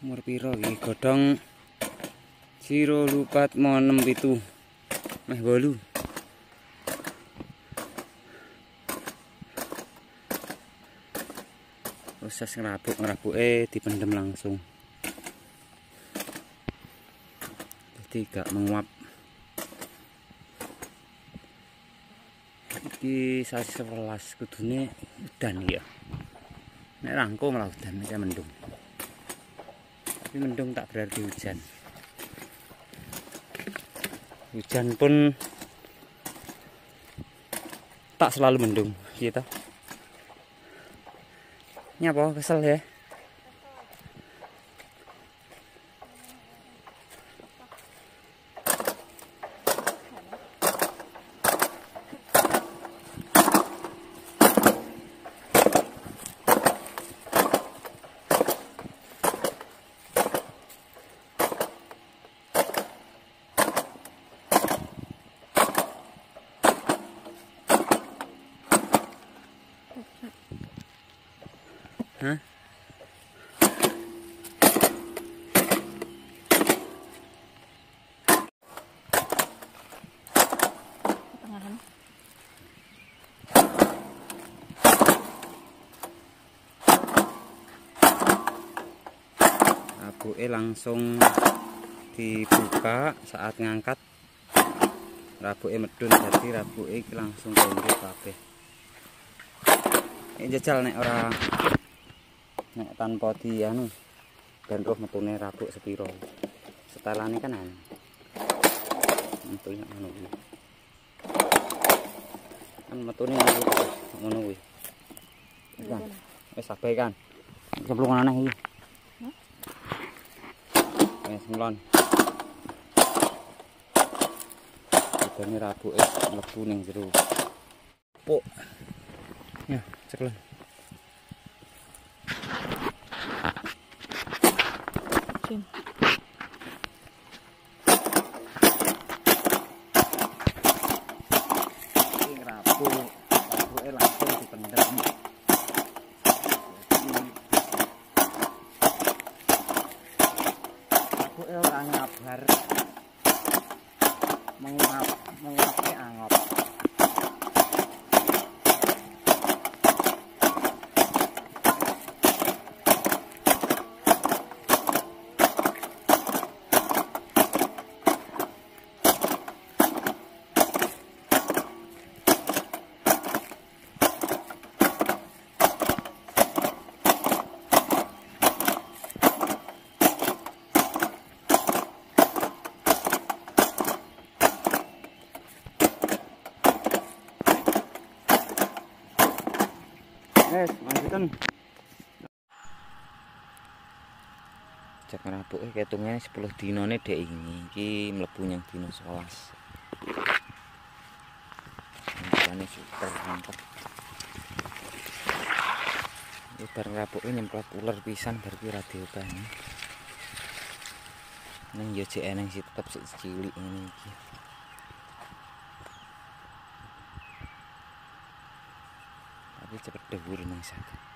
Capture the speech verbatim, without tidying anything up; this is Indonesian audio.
Umur piro iki godhong siro lupat mo enem pitu meh wolu. Proses ngerabuk-ngerabuke dipendem langsung. Jadi gak menguap. Iki sasi sewelas kudune udan ya. Nek rangkum lah udan nek mendung. Tapi mendung tak berarti hujan. Hujan pun tak selalu mendung gitu. Ini apa? Kesel ya? Hah? Rabuke langsung dibuka saat ngangkat. Rabuke medun jadi rabuke langsung kondok kabeh. Ini jajal nek ora nek tanpa di anu ben roh metune rabuk sepiro. Setelane kan anu. Metune anu iki. Kan metune ngono kuwi. Kan. Wis sabae kan. Ceplungan aneh iki. Hah? Wis nglon. Dene rabuke mlebu ning jero. Puk. Ya, ceklon. Sim. Ini rabu, rabuke langsung dipendem. Rabuke ora nyabar. Menguap, menguapke angop. Guys, lanjutan. Cek ngerabuke ketunge sepuluh dinane dek ini. Iki mlebu nyang dina sewelas. Ini super mantap. Iki bar ngerabuke nyemplot uler pisan bar ki ra diopeni. Nang yo jek eneng sih tetep sik cilik ngene iki. Tapi cepet dhuwur mangsa.